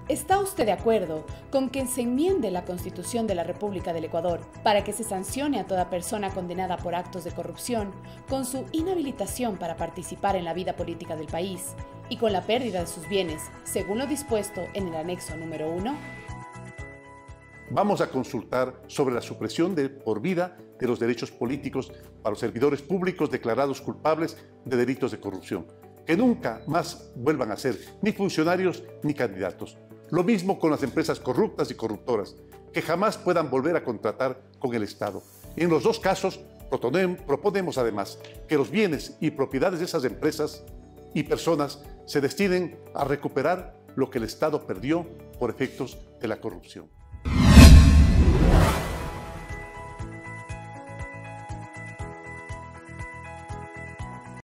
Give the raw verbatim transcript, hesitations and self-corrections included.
¿Está usted de acuerdo con que se enmiende la Constitución de la República del Ecuador para que se sancione a toda persona condenada por actos de corrupción con su inhabilitación para participar en la vida política del país y con la pérdida de sus bienes, según lo dispuesto en el anexo número uno? Vamos a consultar sobre la supresión de por vida de los derechos políticos para los servidores públicos declarados culpables de delitos de corrupción, que nunca más vuelvan a ser ni funcionarios ni candidatos. Lo mismo con las empresas corruptas y corruptoras, que jamás puedan volver a contratar con el Estado. Y en los dos casos, proponemos además que los bienes y propiedades de esas empresas y personas se destinen a recuperar lo que el Estado perdió por efectos de la corrupción.